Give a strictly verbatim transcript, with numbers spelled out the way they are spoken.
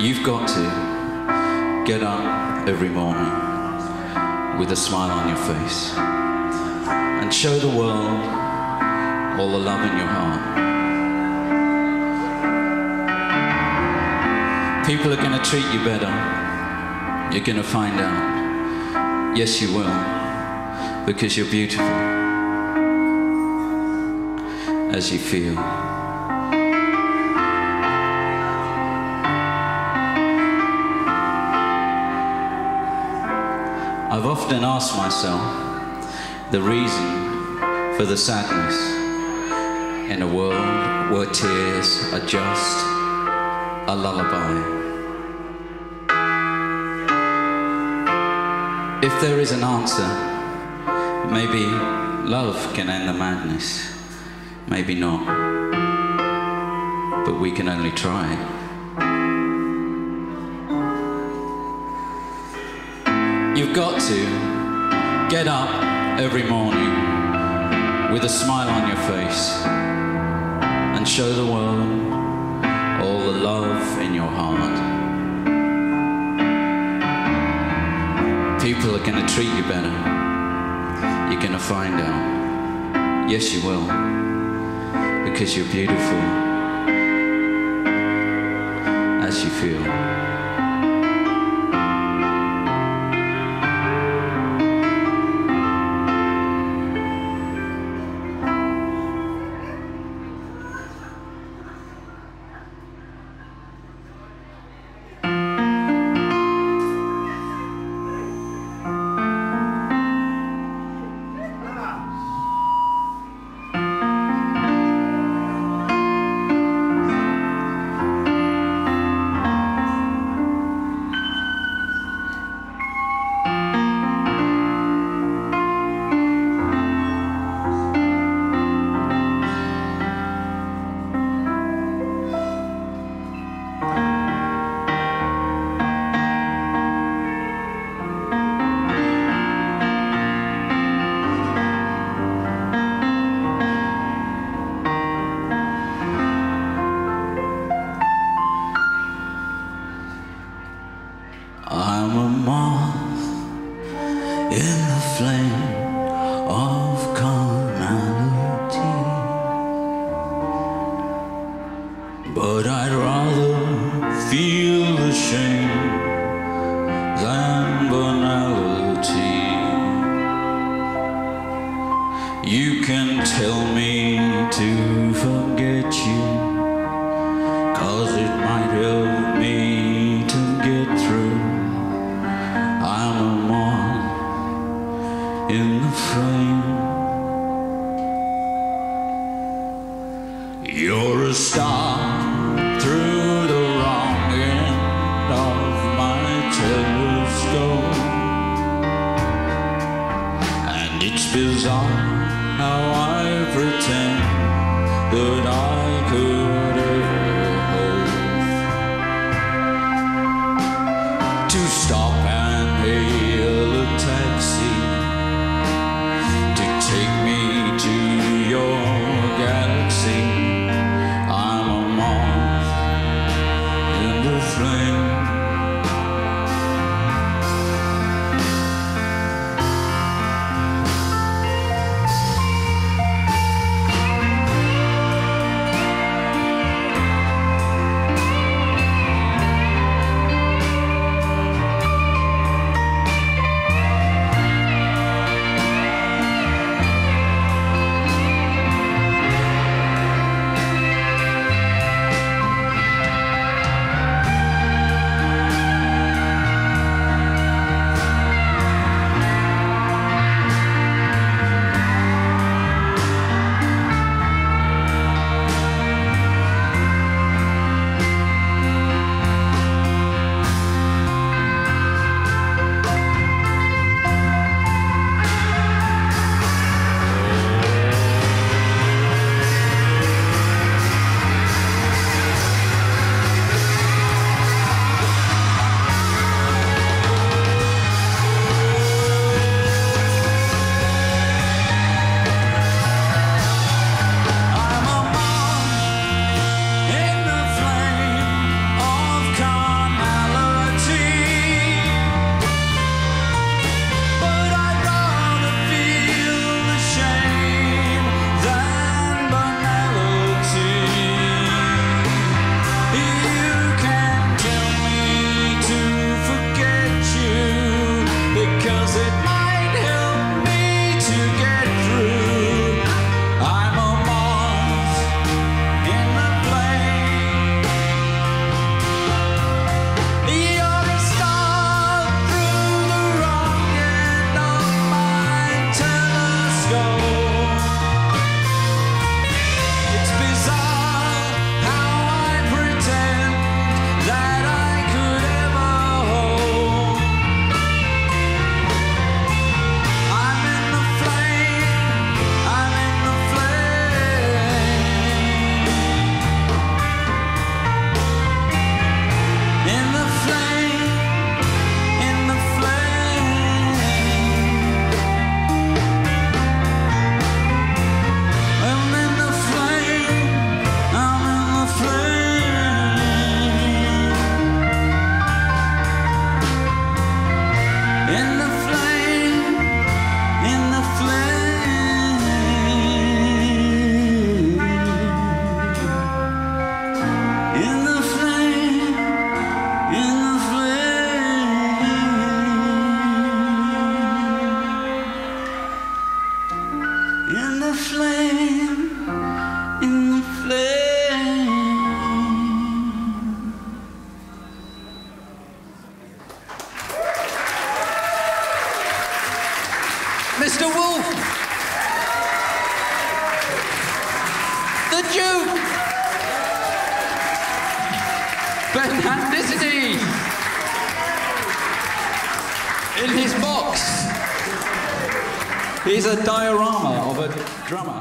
You've got to get up every morning with a smile on your face and show the world all the love in your heart. People are going to treat you better. You're going to find out. Yes, you will, because you're beautiful as you feel. I've often asked myself the reason for the sadness in a world where tears are just a lullaby. If there is an answer, maybe love can end the madness, maybe not, but we can only try. You've got to get up every morning with a smile on your face and show the world all the love in your heart. People are going to treat you better. You're going to find out. Yes, you will, because you're beautiful as you feel. I'm a moth in the flame of carnality, but I'd rather feel the shame than banality. You can tell me to forget you, 'cause it might help me to get through. I'm a moth in the flame. You're a star through the wrong end of my telescope, and it's bizarre how I pretend that I could ever hope to stop and hail a taxi to take me to your galaxy. I'm a moth in the flame. Bendhandicity! In his box, he's a diorama of a drummer.